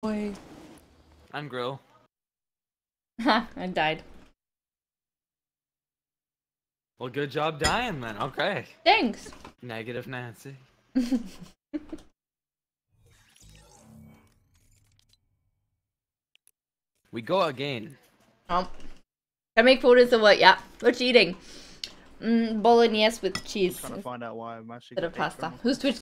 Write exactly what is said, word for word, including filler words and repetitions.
Boy. I'm Grill. Ha! I died. Well, good job dying then. Okay. Thanks. Negative Nancy. We go again. Um, can I make photos of what? Yeah. What you eating? Mm, bolognese with cheese. Trying to find out why I'm actually Instead of pasta. Whose Twitch